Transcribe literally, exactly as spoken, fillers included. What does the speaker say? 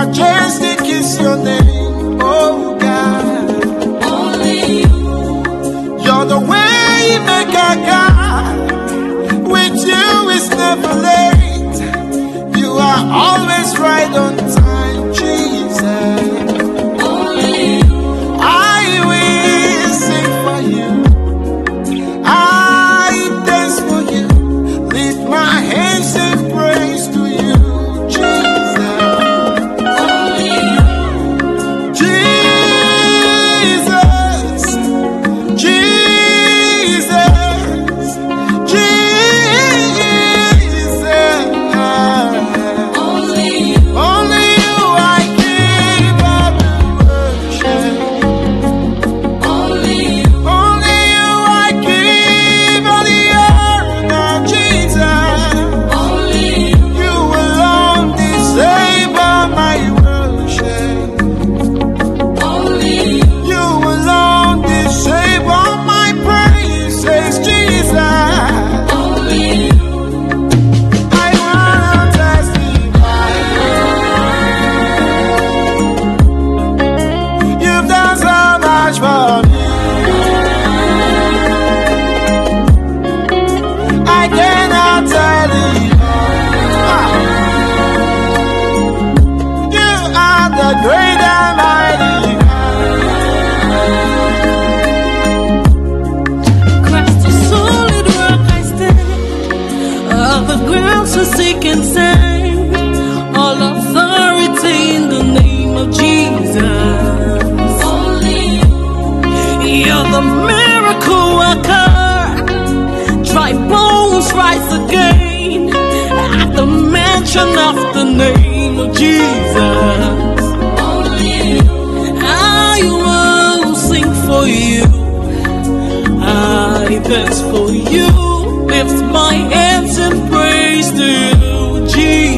Majestic is your name, oh God. Only you. You're the way maker, God. With you it's never late. You are always right on time, Jesus. Only you. I will sing for you. I dance for you. Lift my hands in praise to you, Jesus. Only you. Jesus, Jesus, Jesus. Only you. Only you I give up worship. Only you. Only you I give all the honor, Jesus. Only you. You alone deserve all my worship. Only you. You alone deserve all my praises, Jesus. Only you. I wanna testify. You've done so much for me. I cannot tell you. Ah. You are the great and mighty Christ the solid rock I stand. Of the ground so sick and sound. All authority in the name of Jesus. Only you. You're the miracle worker. Dry bones rise again at the mention of the name of Jesus. Only you. I will sing for you. I dance for you. Lift my hands and praise to you, Jesus.